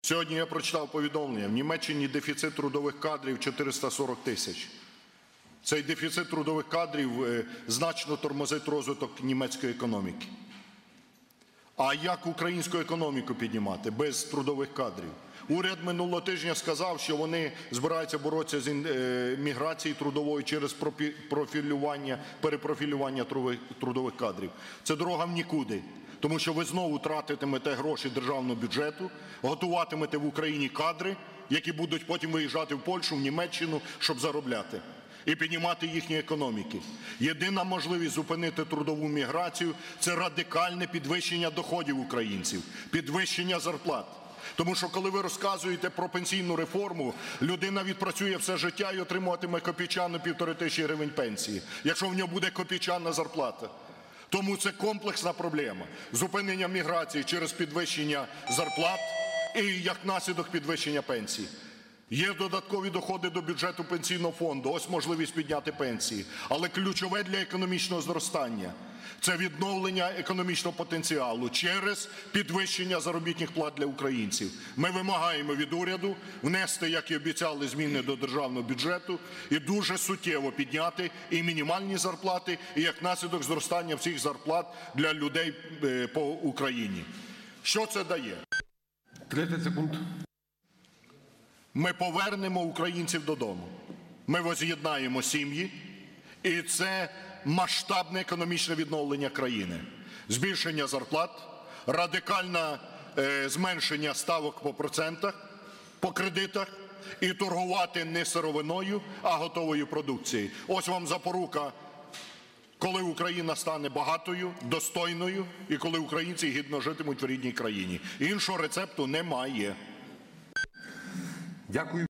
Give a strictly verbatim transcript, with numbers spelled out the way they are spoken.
Сьогодні я прочитав повідомлення: в Німеччині дефіцит трудових кадрів чотириста сорок тисяч. Цей дефіцит трудових кадрів значно тормозить розвиток німецької економіки. А як українську економіку піднімати без трудових кадрів? Уряд минулого тижня сказав, що вони збираються боротися з міграцією трудовою через профілювання, перепрофілювання трудових кадрів. Це дорога в нікуди, тому що ви знову тратитимете гроші державного бюджету, готуватимете в Україні кадри, які будуть потім виїжджати в Польщу, в Німеччину, щоб заробляти і піднімати їхні економіки. Єдина можливість зупинити трудову міграцію – це радикальне підвищення доходів українців, підвищення зарплат. Тому що коли ви розказуєте про пенсійну реформу, людина відпрацює все життя і отримуватиме копійчану півтори тисячі гривень пенсії, якщо в нього буде копійчана зарплата. Тому це комплексна проблема. Зупинення міграції через підвищення зарплат і, як наслідок, підвищення пенсій. Є додаткові доходи до бюджету Пенсійного фонду, ось можливість підняти пенсії. Але ключове для економічного зростання – це відновлення економічного потенціалу через підвищення заробітних плат для українців. Ми вимагаємо від уряду внести, як і обіцяли, зміни до державного бюджету і дуже суттєво підняти і мінімальні зарплати, і, як наслідок, зростання всіх зарплат для людей по Україні. Що це дає? тридцять секунд. Ми повернемо українців додому. Ми воз'єднаємо сім'ї, і це масштабне економічне відновлення країни. Збільшення зарплат, радикальне е, зменшення ставок по процентах, по кредитах і торгувати не сировиною, а готовою продукцією. Ось вам запорука, коли Україна стане багатою, достойною і коли українці гідно житимуть в рідній країні. Іншого рецепту немає. Дякую.